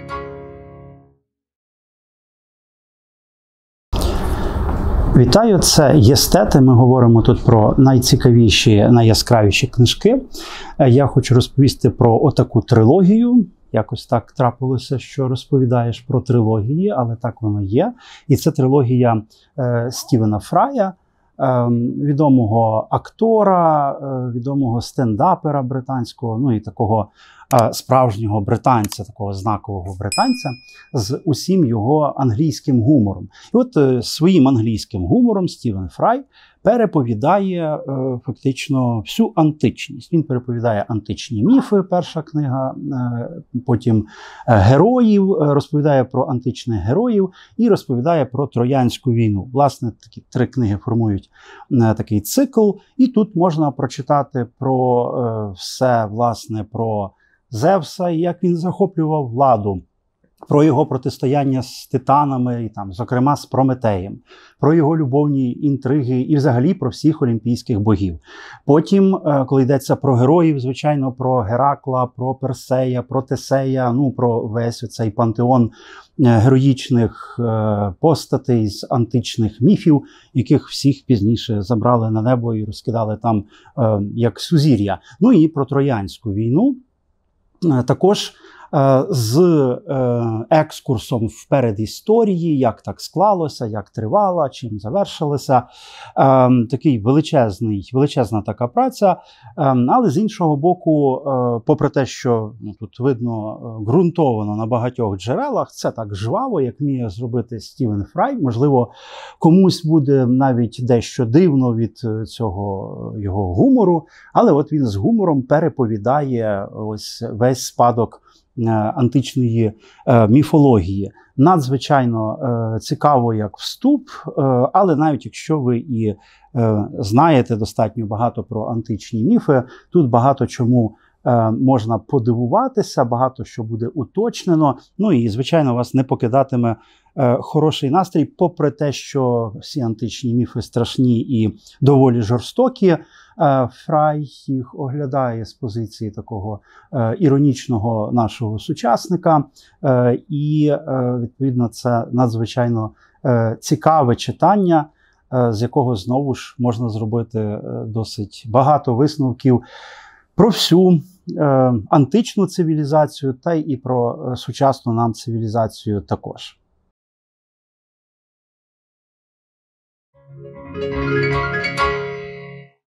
Вітаю, це «Єстети». Ми говоримо тут про найцікавіші, найяскравіші книжки. Я хочу розповісти про отаку трилогію. Якось так трапилося, що розповідаєш про трилогії, але так воно є. І це трилогія Стівена Фрая, відомого актора, відомого стендапера британського, ну і такого справжнього британця, такого знакового британця, з усім його англійським гумором. І от своїм англійським гумором Стівен Фрай переповідає фактично всю античність. Він переповідає античні міфи, перша книга, потім героїв, розповідає про античних героїв і розповідає про Троянську війну. Власне, такі три книги формують такий цикл. І тут можна прочитати про все, власне, про Зевса, і як він захоплював владу, про його протистояння з титанами, і там, зокрема з Прометеєм, про його любовні інтриги і взагалі про всіх олімпійських богів. Потім, коли йдеться про героїв, звичайно, про Геракла, про Персея, про Тесея, ну, про весь цей пантеон героїчних постатей з античних міфів, яких всіх пізніше забрали на небо і розкидали там як сузір'я. Ну і про Троянську війну. Також з екскурсом в передісторії, як так склалося, як тривала, чим завершилася. Такий величезна така праця. Але з іншого боку, попри те, що тут видно ґрунтовано на багатьох джерелах, це так жваво, як вміє зробити Стівен Фрай. Можливо, комусь буде навіть дещо дивно від цього його гумору, але от він з гумором переповідає ось весь спадок античної міфології. Надзвичайно цікаво як вступ, але навіть якщо ви і знаєте достатньо багато про античні міфи, тут багато чому можна подивуватися, багато що буде уточнено. Ну і, звичайно, вас не покидатиме хороший настрій, попри те, що всі античні міфи страшні і доволі жорстокі. Фрай їх оглядає з позиції такого іронічного нашого сучасника. І, відповідно, це надзвичайно цікаве читання, з якого, знову ж, можна зробити досить багато висновків про всю античну цивілізацію, та й і про сучасну нам цивілізацію також.